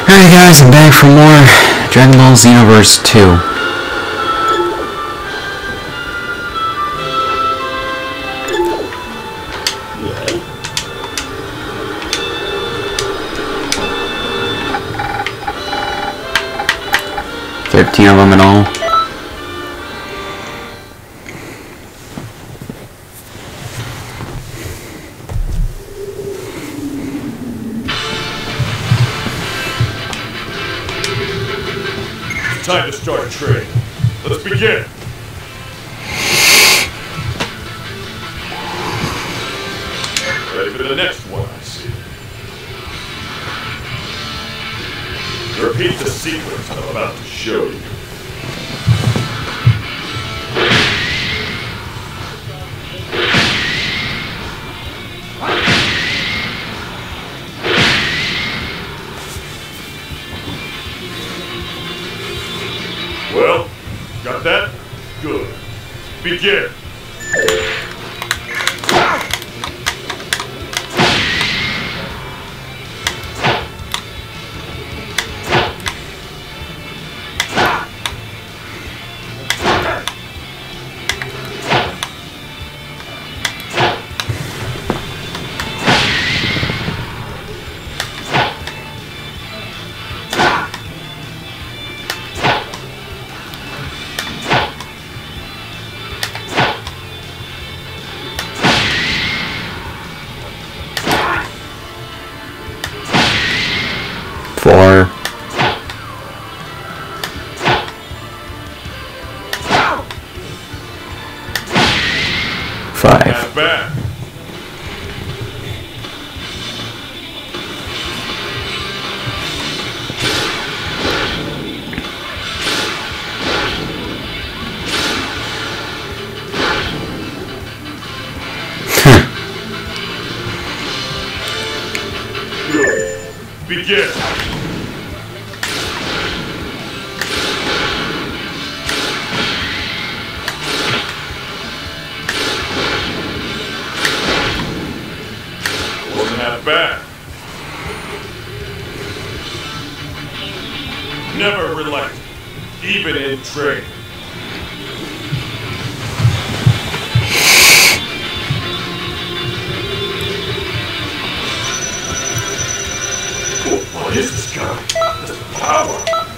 Alright guys, I'm back for more Dragon Ball Xenoverse 2. $13 of them in all. Time to start training. Let's begin. Ready for the next one, I see. Repeat the sequence I'm about to show you. Well, got that? Good. Begin! Four. Five. Back. Good. Begin. Back. Never relent, even in training. What is this guy? This power.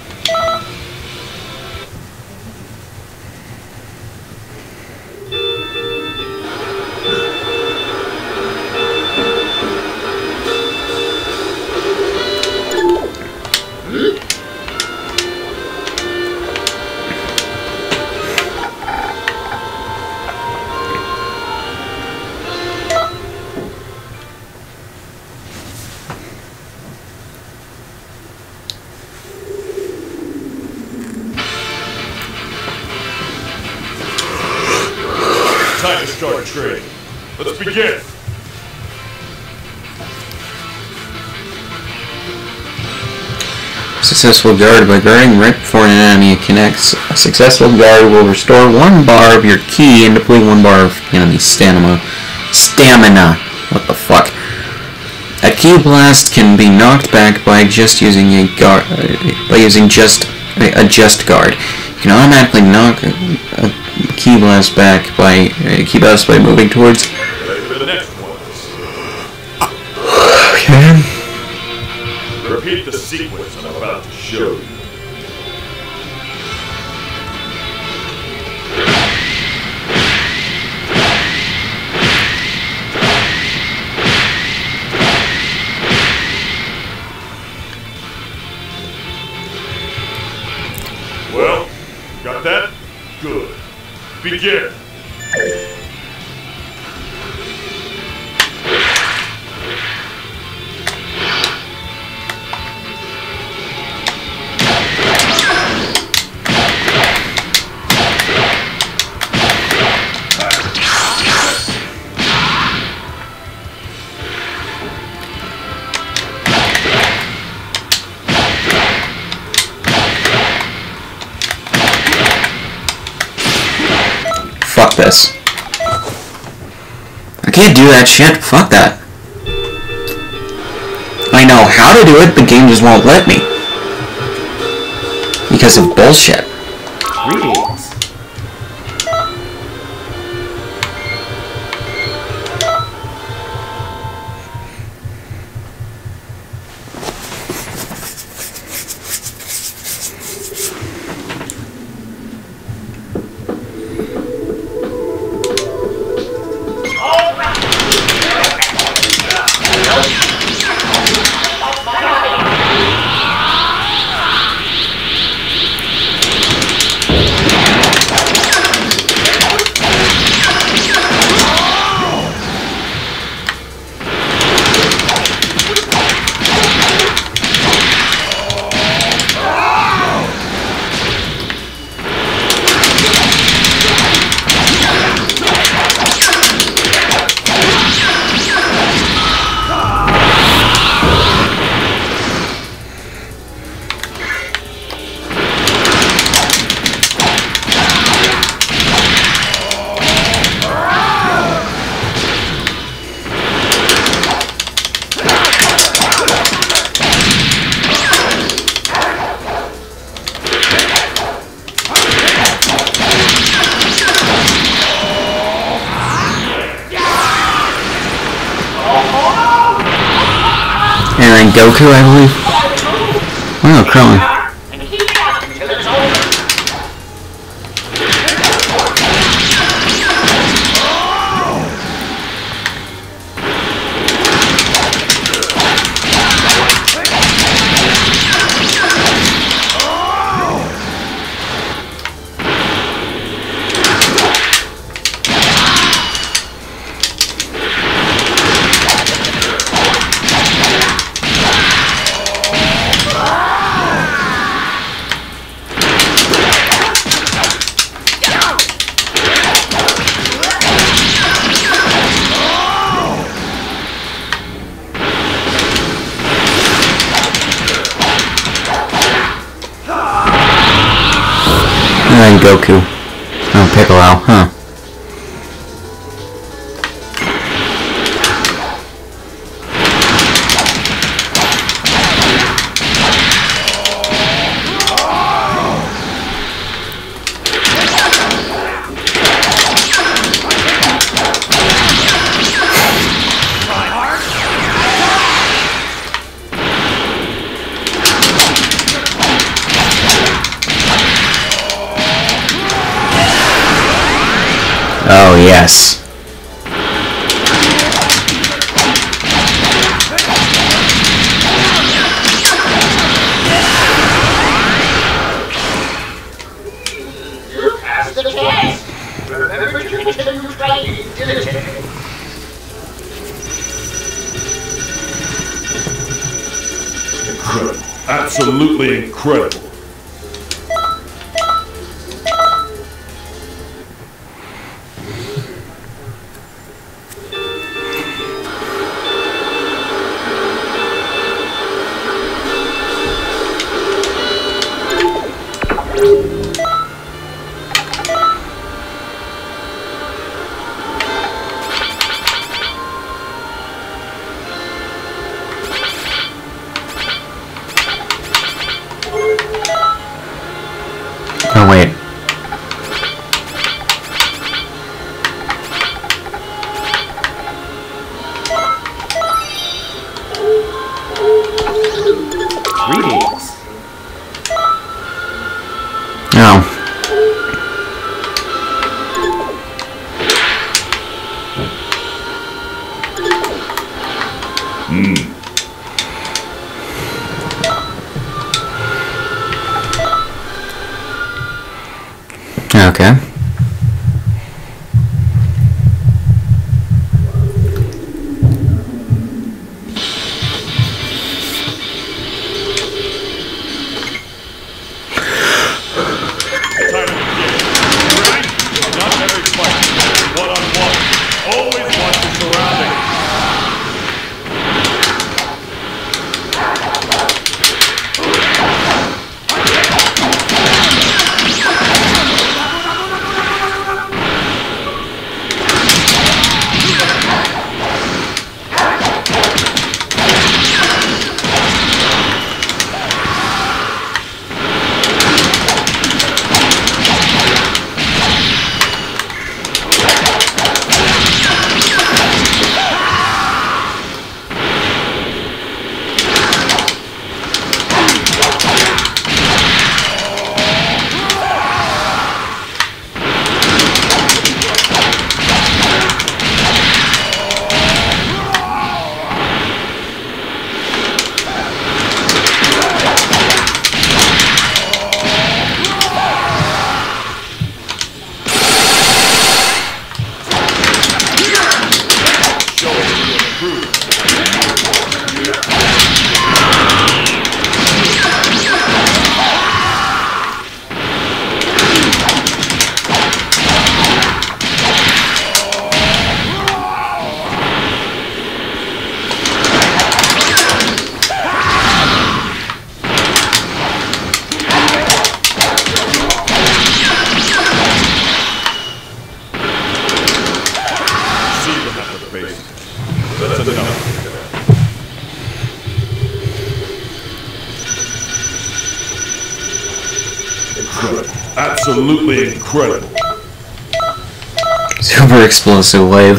Time to start training. Let's begin. Successful guard. By guarding right before an enemy connects, a successful guard will restore 1 bar of your ki and deplete 1 bar of enemy stamina. What the fuck? A ki blast can be knocked back by just using a guard. A just guard. You can automatically knock a ki blast back by moving towards. Ready for the next one. Okay. Repeat the sequence I'm about to show you. Well, got that? Good. Begin. Fuck this. I can't do that shit. Fuck that. I know how to do it, the game just won't let me. Because of bullshit. Greetings. And Goku, I believe. Oh, Krillin. And then Goku. Oh, Piccolo, huh. Oh, yes. You passed the test. Remember to continue training diligently. Incredible. Absolutely incredible. Oh, wait. Greetings. Oh. Okay. Time to begin. Ready? Not every fight, one-on-one. Always watch your surroundings. Incredible. Absolutely incredible. Super explosive wave.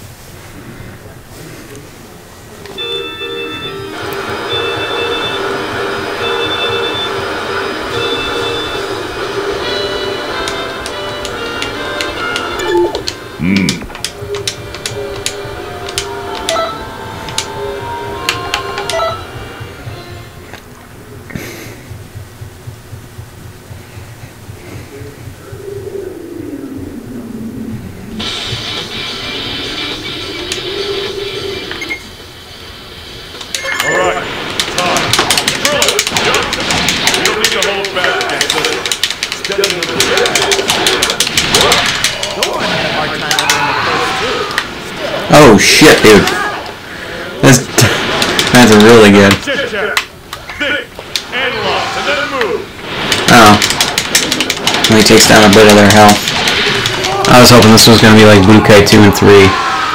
Alright, time. Drill it, Johnson. You don't need to hold back against this. Step into the Oh shit, dude. That's really good. chit-chat. Think, analyze, and then move. Oh. Only takes down a bit of their health. I was hoping this was gonna be like Bukai 2 and 3.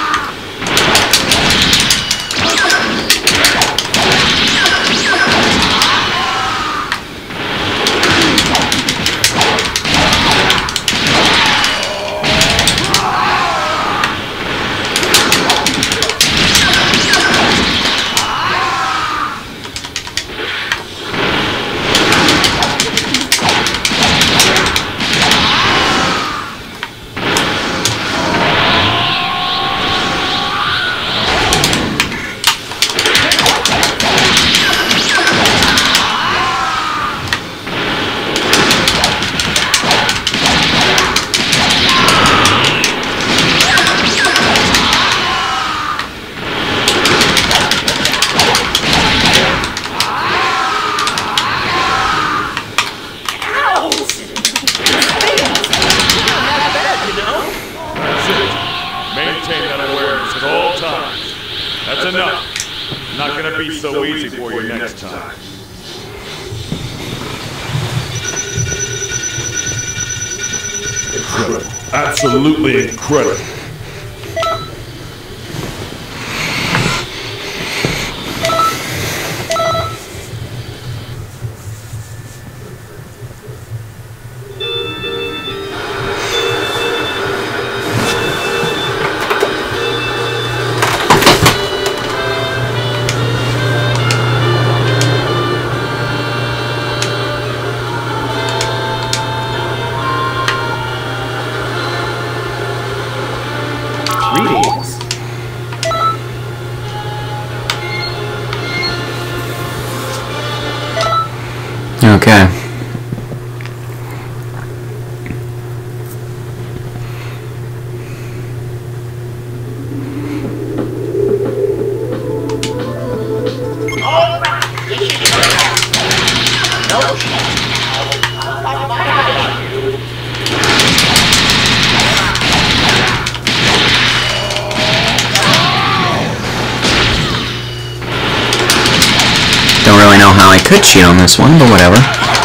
Maintain that awareness at all times. That's enough. Not gonna be so easy for you next time. Incredible. Absolutely incredible. Greetings. Okay. Don't really know how I could cheat on this one, but whatever.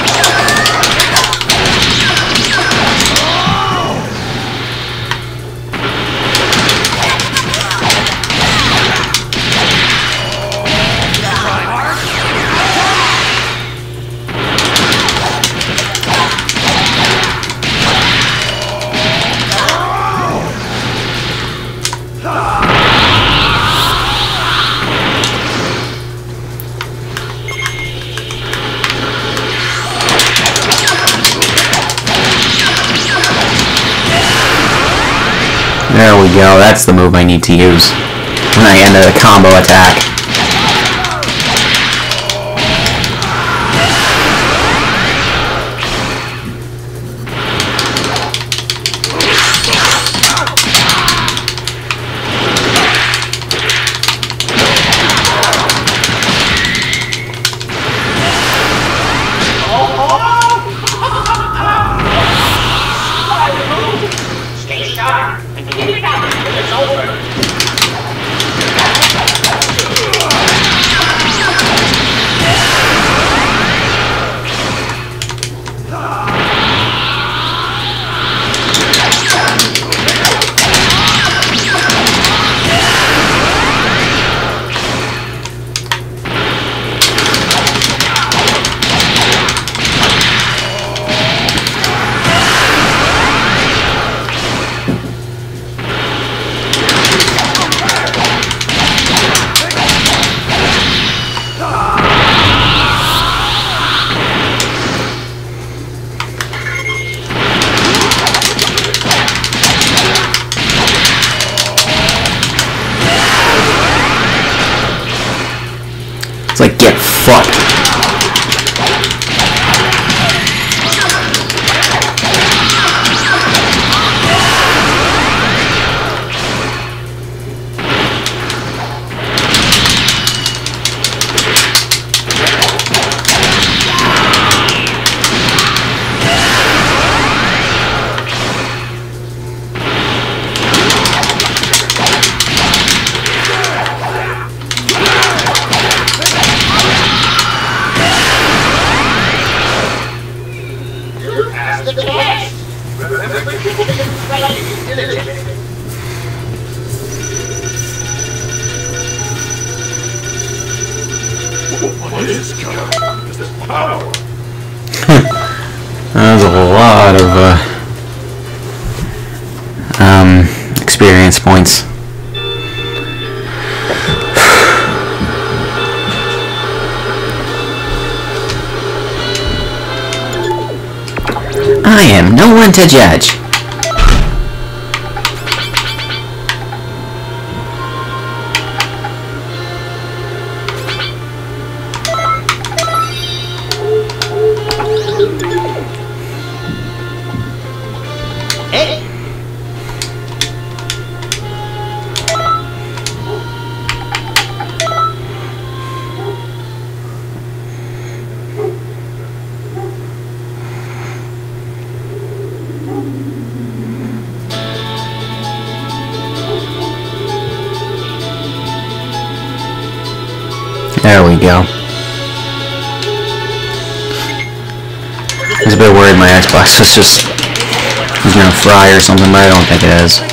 There we go, that's the move I need to use when I end a combo attack. Stay sharp and keep it up. It's over. fuck? The test! Remember to continue training diligently. What is this power? That was a lot of experience points. I am no one to judge. Hey! There we go. I was a bit worried my Xbox was gonna fry or something, but I don't think it is.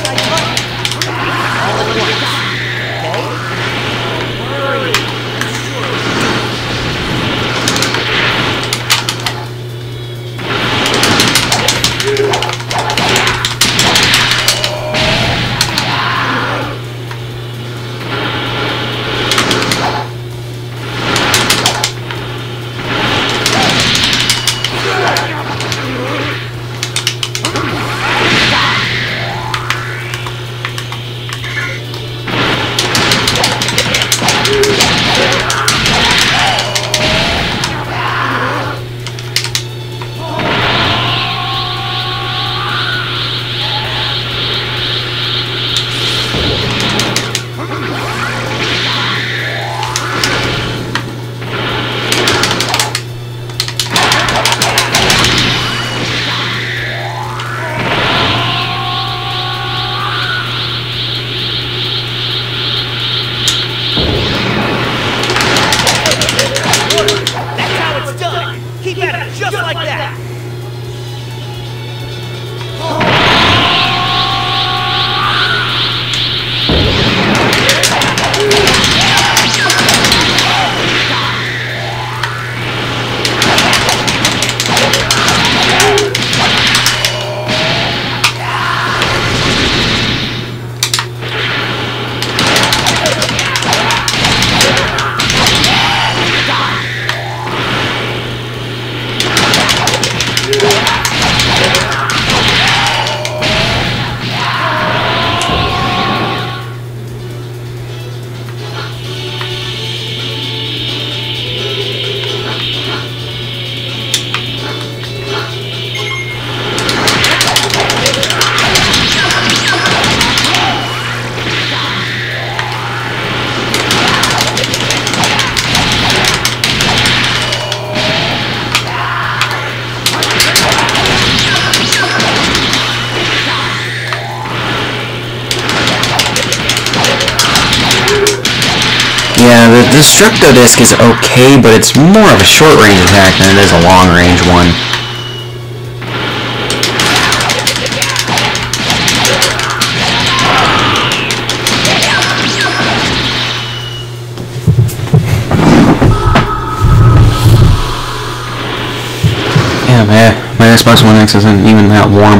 Yeah, the Destructo Disc is okay, but it's more of a short-range attack than it is a long-range one. Yeah, man, my Xbox One X isn't even that warm.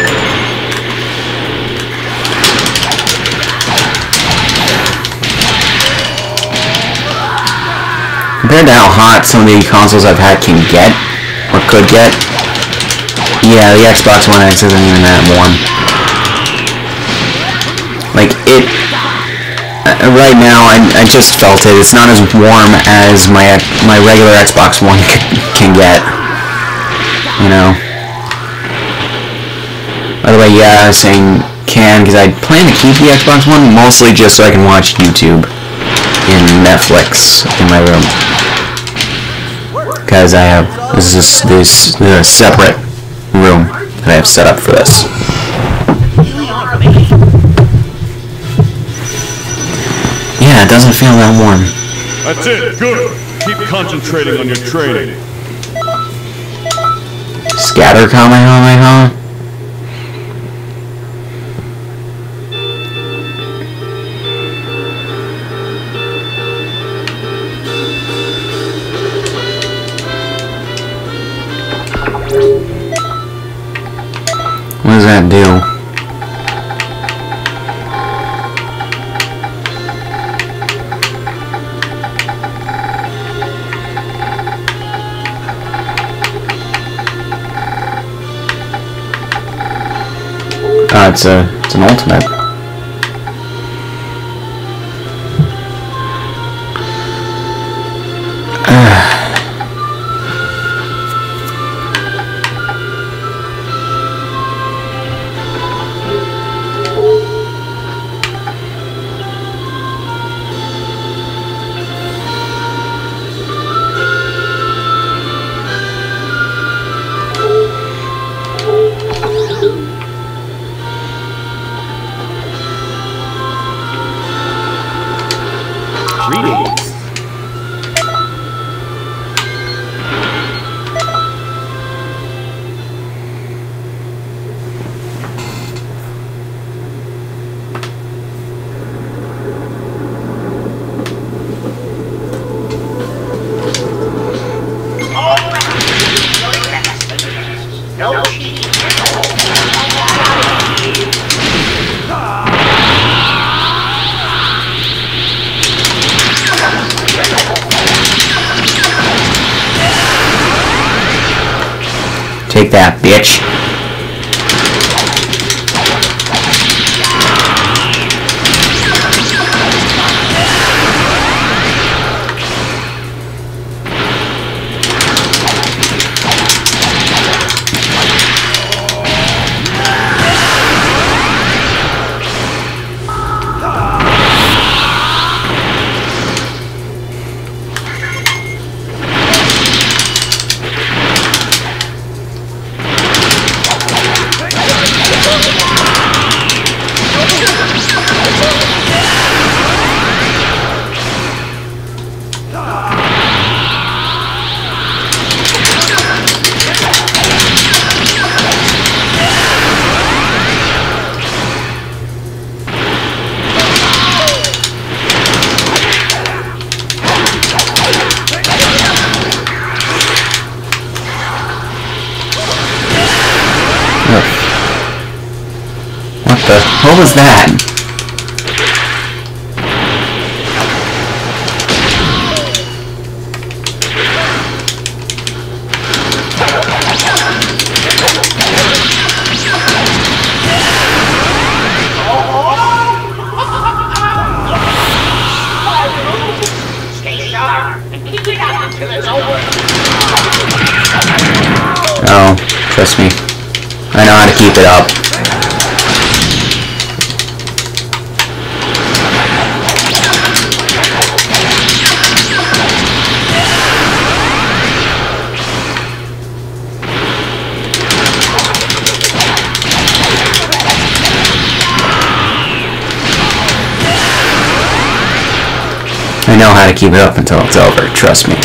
Compared to how hot some of the consoles I've had can get, or could get, yeah, the Xbox One X isn't even that warm. Like, right now, I just felt it. It's not as warm as my regular Xbox One can get. You know. By the way, yeah, I was saying can, because I plan to keep the Xbox One mostly just so I can watch YouTube and Netflix in my room. Because I have this is a separate room that I have set up for this. Yeah, it doesn't feel that warm. That's it, good. Keep concentrating on your training. Scatter Kamehameha? What does that do? It's an ultimate. Take that, bitch. What was that? Stay sharp and keep it up until it's over. Oh, trust me. I know how to keep it up. I know how to keep it up until it's over, trust me.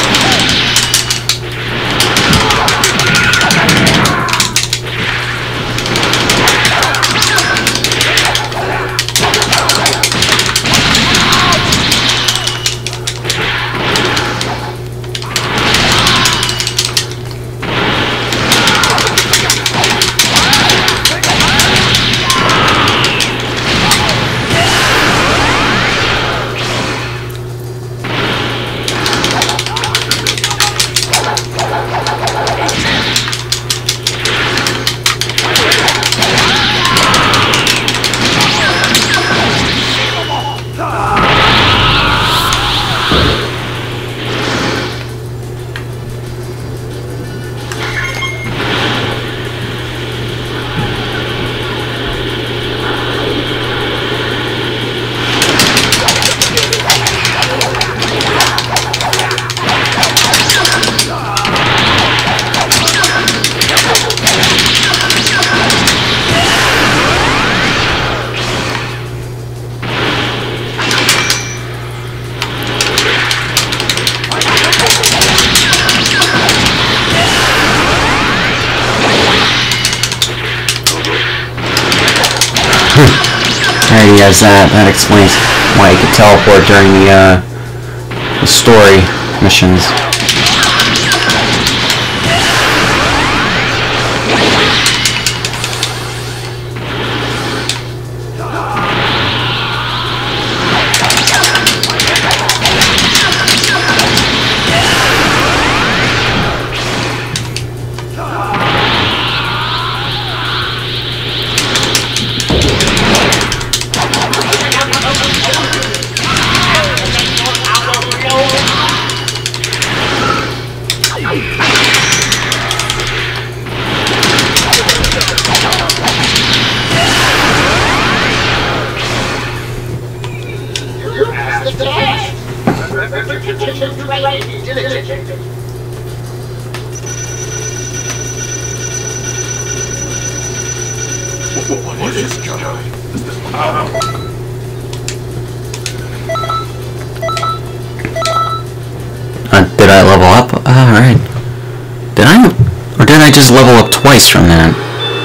Alright, he has that. That explains why he could teleport during the story missions. What is this guy? Did I level up? Alright. Did I? Or did I just level up twice from that?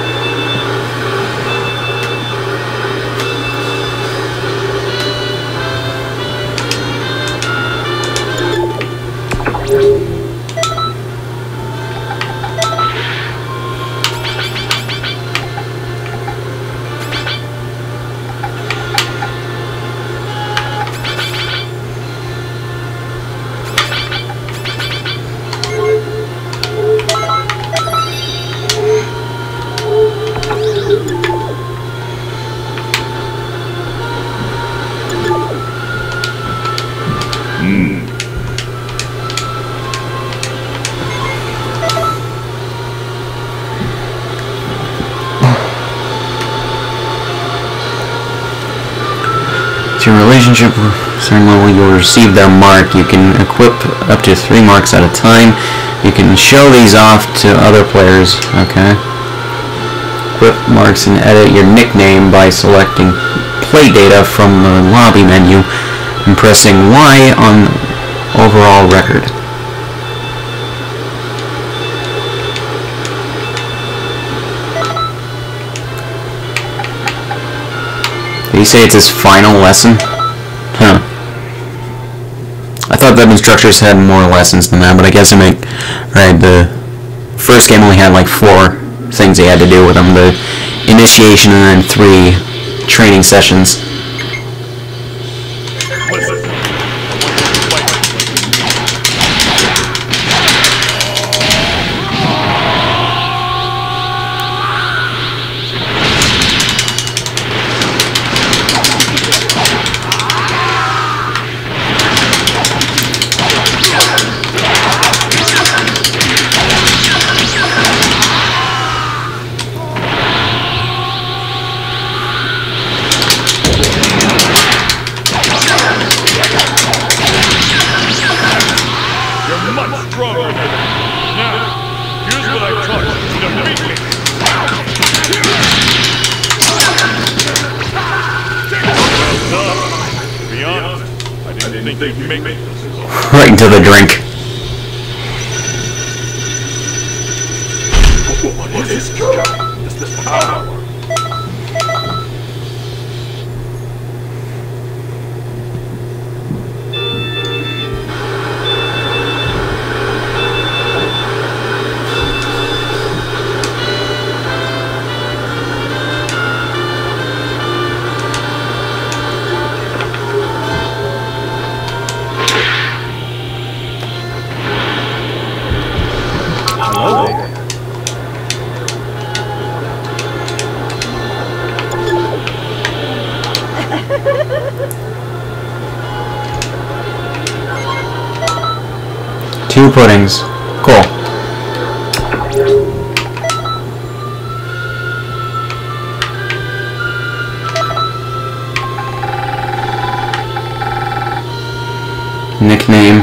To your relationship with a certain level, you'll receive their mark. You can equip up to 3 marks at a time. You can show these off to other players. Okay. Equip marks and edit your nickname by selecting play data from the lobby menu and pressing Y on overall record. Did he say it's his final lesson? Huh. I thought that instructors had more lessons than that, but I guess it make... Right, the first game only had like 4 things he had to do with him. The initiation and then 3 training sessions. Right into the drink. What is this power? Two puddings. Cool. Nickname.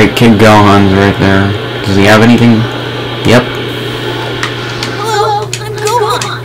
Alright, Kid Gohan's right there. Does he have anything? Yep. Hello, I'm Gohan.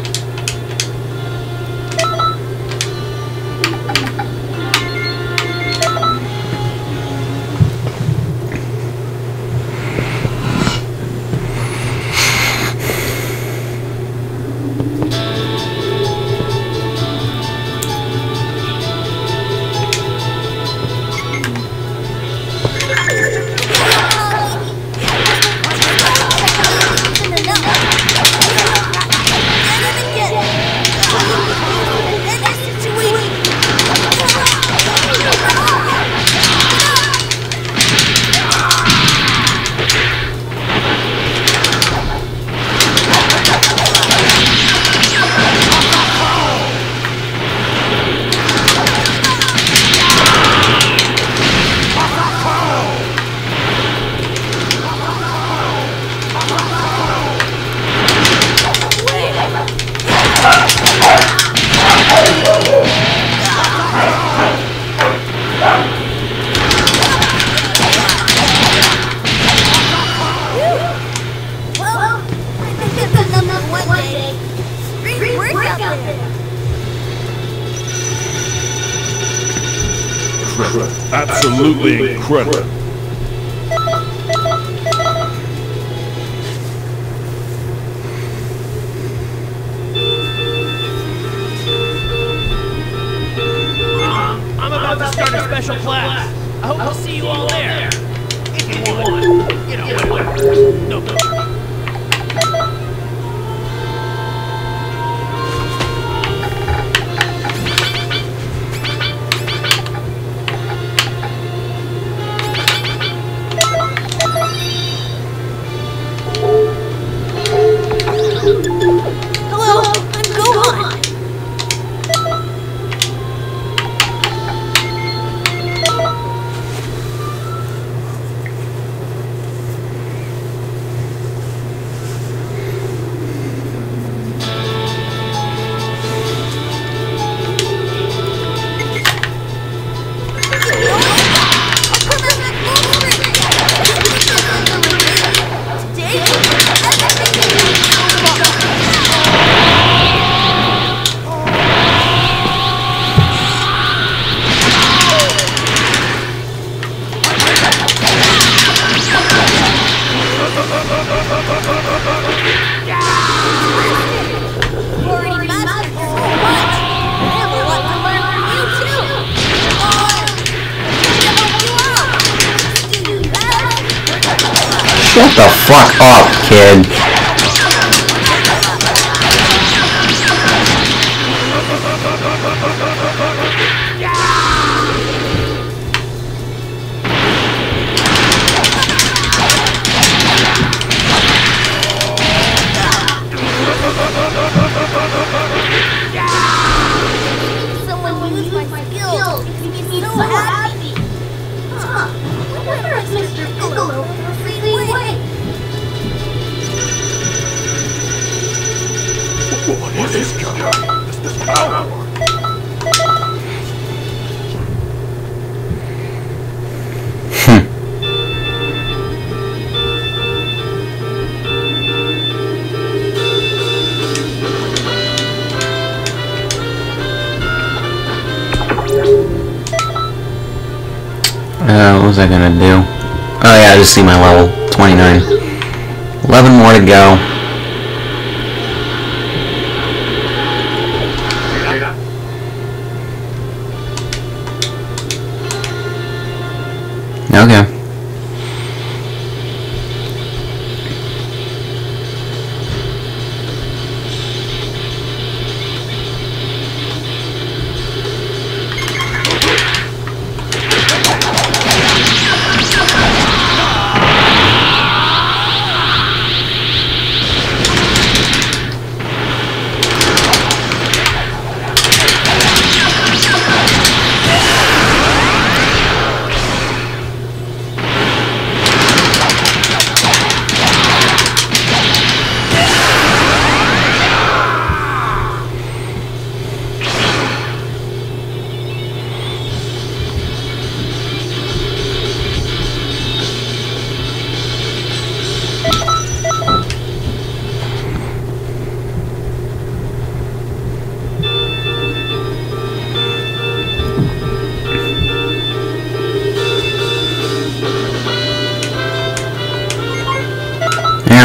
Absolutely incredible. I'm about to start a special class. I hope to see you all there. If you want. You know, whatever. No. Hello, I'm Gohan. Shut the fuck up, kid. Someone use my skills. It makes me so happy. Huh. I wonder if Mr. Elgato feels the same way. What is this guy? This power? What was I gonna do? Oh yeah, I just see my level 29. 11 more to go. Okay.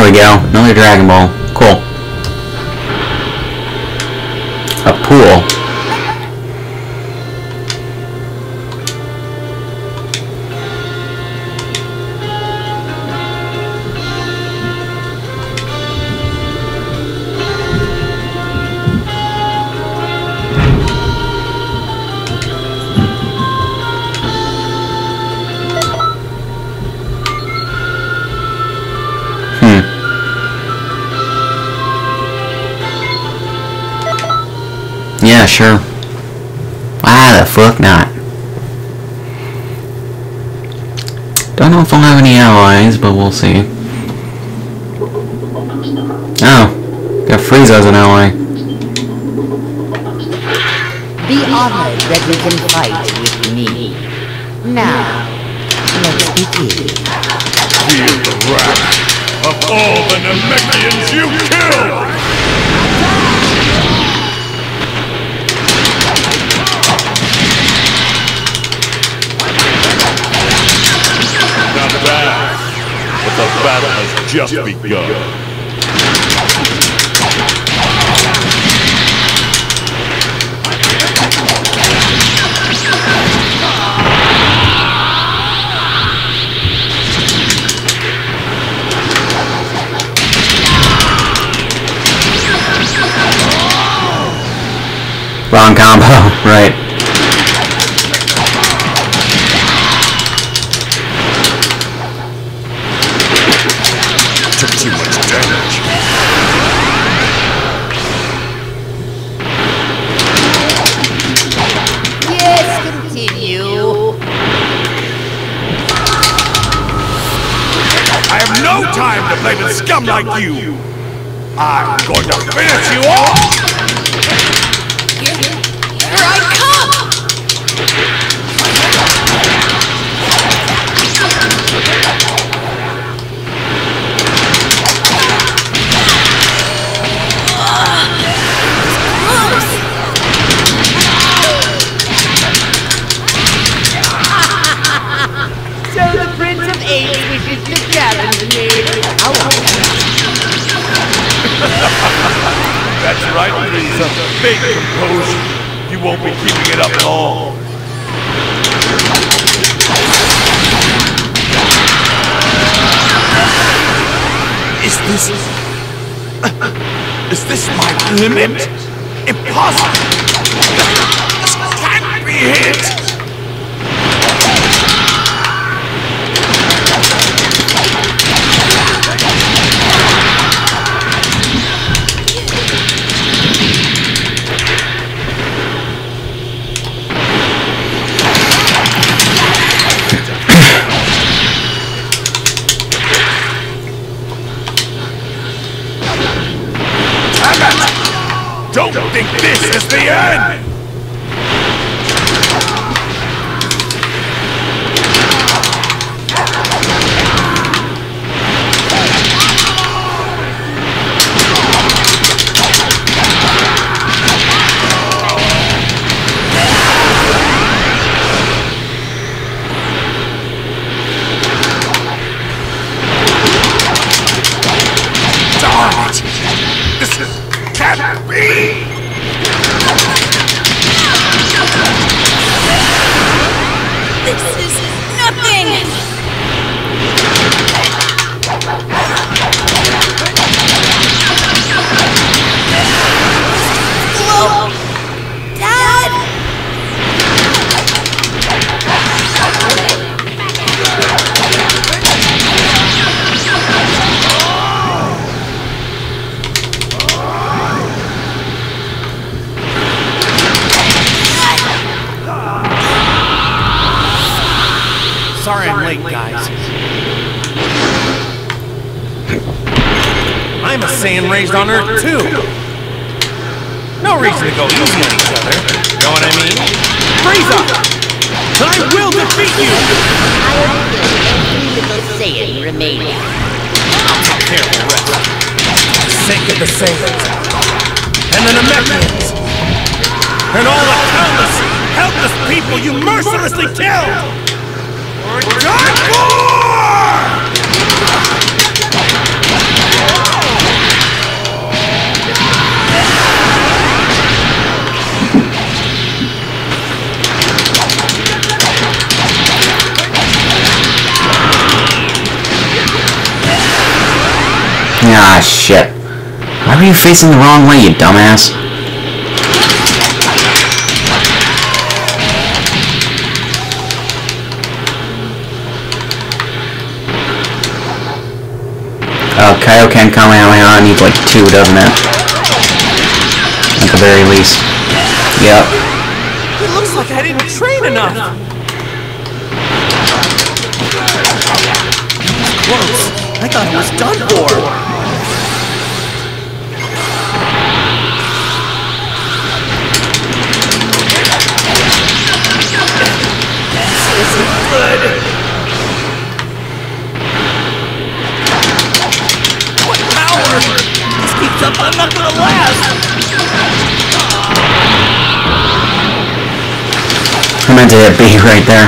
we go. Another Dragon Ball. Cool. A pool. Yeah, sure. Why the fuck not? Don't know if I'll have any allies, but we'll see. Oh, got Frieza as an ally. Be honored that you can fight with me. Now, let's begin. Feel the wrath of all the Namekians you killed! Not bad, but the battle has just begun. Wrong combo, right. Took too much damage. Yes, continue. I have no time to play with scum like you! I'm going to finish you off! Here I come! So the Prince of Apes wishes to challenge me. That's right, Frieza. Big composure. You won't be keeping it up at all. Is this my limit? Impossible! This can't be hit! Don't think this is the end! Darn it! This can't be! This is nothing! Whoa! Dad! Sorry I'm late, guys. I'm a Saiyan raised on Earth, too. No reason to go easy on each other. Know what I mean? Frieza! I will defeat you! I will kill every little Saiyan remaining. I'll take care of the rest. For the sake of the Saiyans. And the Namekians. And all the countless, helpless people you mercilessly killed! Dark War! Ah, shit. Why were you facing the wrong way, you dumbass? Kaioken Kamehameha needs like 2, doesn't it? At the very least. Yep. It looks like I didn't train enough. Close. I thought it was done for. This isn't good. What power? This keeps up. I'm not gonna last. I meant to hit B right there.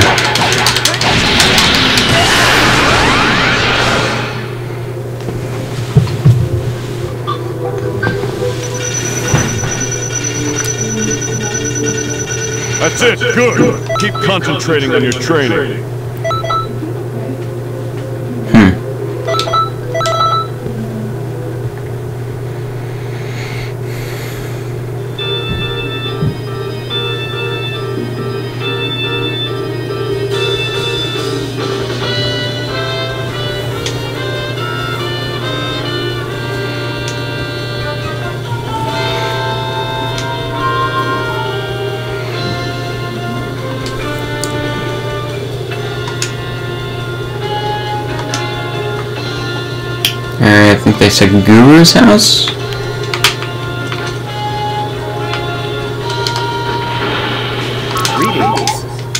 That's it, good. Keep concentrating on your training. I think they said Guru's house? Greetings.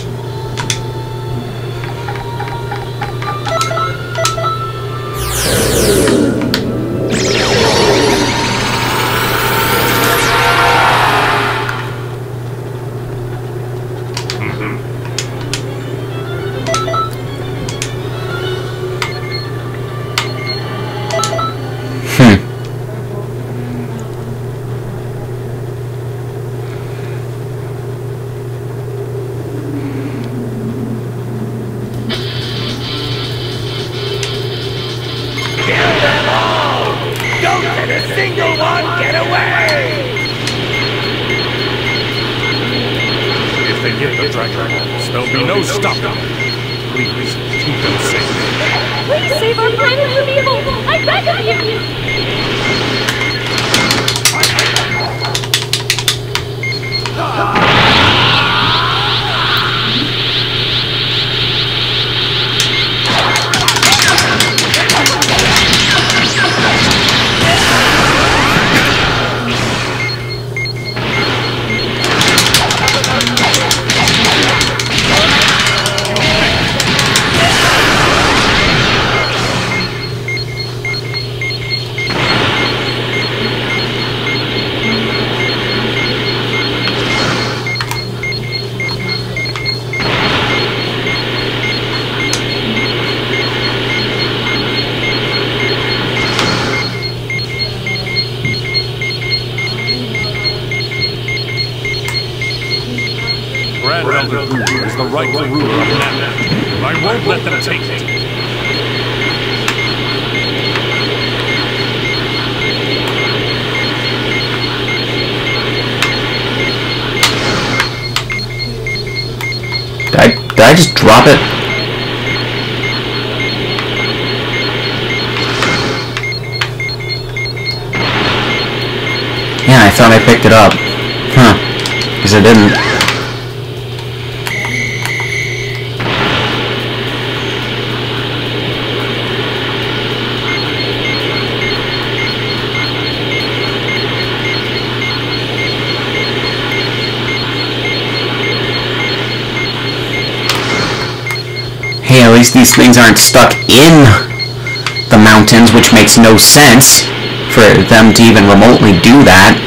If they get the dragon, there'll be no stopping them. Please, keep them safe. Please save our planet from evil! I beg of you! Grand Elder Guru is the rightful ruler of Namek. I won't let them take it. Did I just drop it? Yeah, I thought I picked it up. Huh. Because I didn't. Hey, at least these things aren't stuck in the mountains, which makes no sense for them to even remotely do that.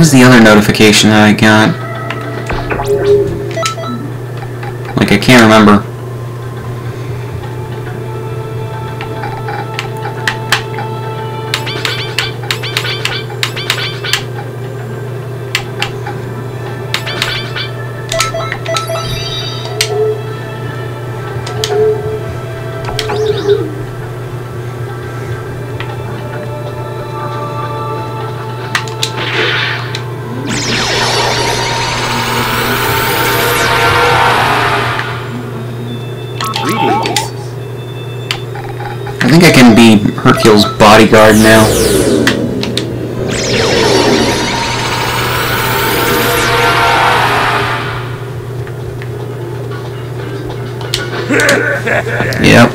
was the other notification that I got? Like, I can't remember. I think I can be Hercule's bodyguard now. Yep.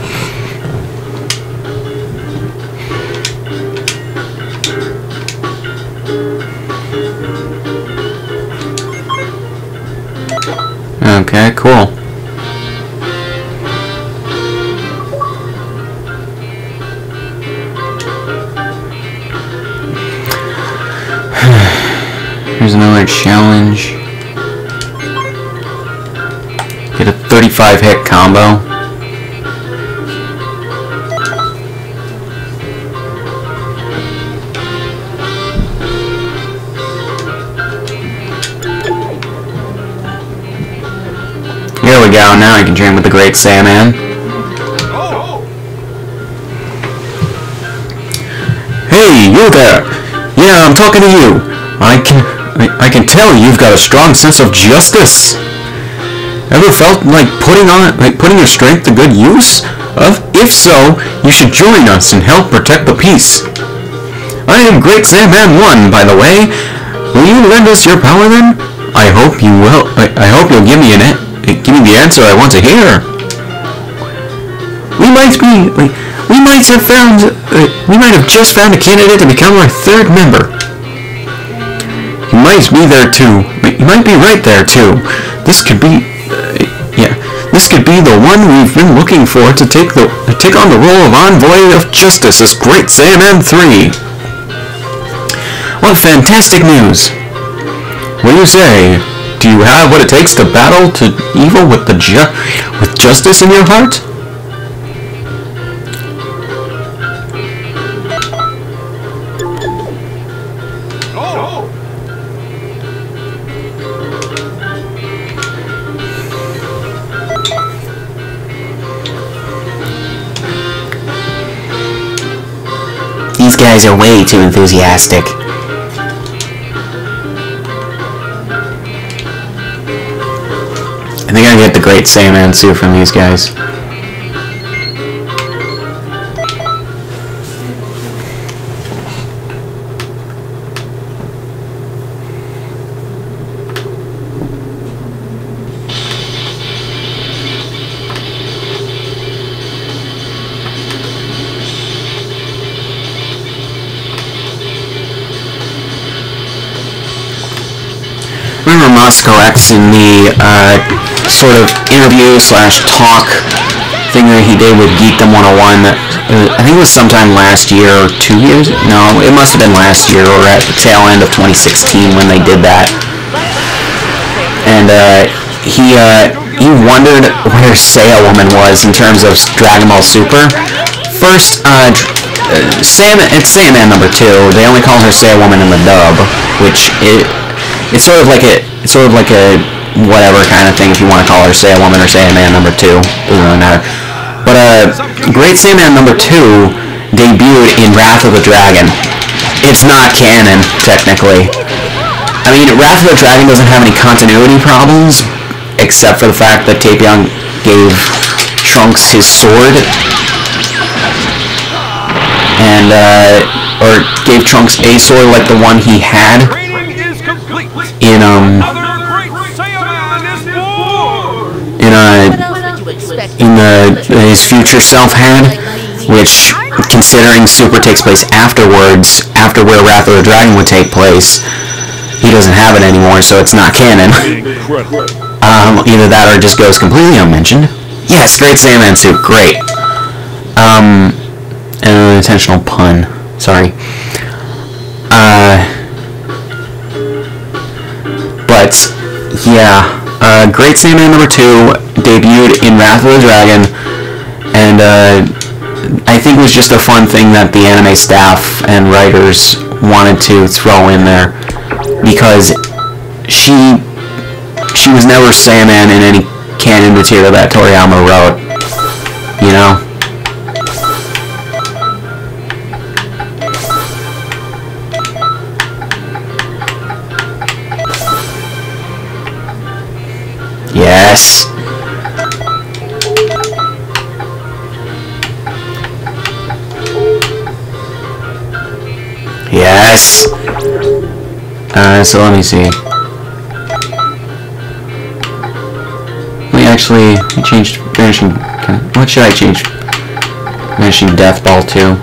Okay, cool. Here's another challenge. Get a 35 hit combo. Here we go, now I can train with the Great Saiyaman. Hey, you there! Yeah, I'm talking to you. I can tell you've got a strong sense of justice. Ever felt like putting your strength to good use? If so, you should join us and help protect the peace. I am Great Saiyaman 1, by the way. Will you lend us your power then? I hope you will. I hope you'll give me the answer I want to hear. We might have just found a candidate to become our third member. You might be there too. You might be right there too. This could be the one we've been looking for to take on the role of Envoy of Justice as Great Saiyaman 3. What fantastic news! What do you say? Do you have what it takes to battle to evil with justice in your heart? These guys are way too enthusiastic. I think I get the Great Saiyaman suit from these guys. Remember Moscow X in the sort of interview / talk thing that he did with Geekdom 101? I think it was sometime last year or 2 years. No, it must have been last year or at the tail end of 2016 when they did that. And he wondered where Saiya Woman was in terms of Dragon Ball Super. First, it's Saiyaman number 2. They only call her Saiya Woman in the dub, which it's sort of like a whatever kind of thing if you want to call her Saiya Woman or Saiyaman number 2. Doesn't really matter. But Great Saiyaman number 2 debuted in Wrath of the Dragon. It's not canon, technically. I mean, Wrath of the Dragon doesn't have any continuity problems, except for the fact that Taepyeon gave Trunks his sword, and or gave Trunks a sword like the one he had his future self had, which, considering Super takes place afterwards, after where Wrath of the Dragon would take place, he doesn't have it anymore, so it's not canon. Either that or it just goes completely unmentioned. Yes, Great Saiyaman suit, great. An unintentional pun. Sorry. Yeah, Great Saiyaman number 2 debuted in Wrath of the Dragon, and I think it was just a fun thing that the anime staff and writers wanted to throw in there, because she was never Saiyaman in any canon material that Toriyama wrote, you know? Yes. Yes. So let me see. Actually, I changed Vanishing. What should I change Vanishing Death Ball to?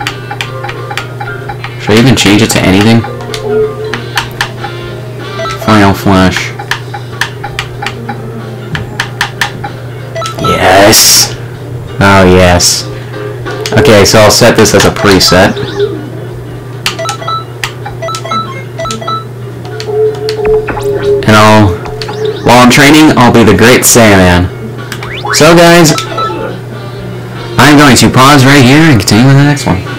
Should I even change it to anything? Final Flash. Yes! Oh, yes. Okay, so I'll set this as a preset. And while I'm training, I'll be the Great Saiyaman. So guys, I'm going to pause right here and continue with the next one.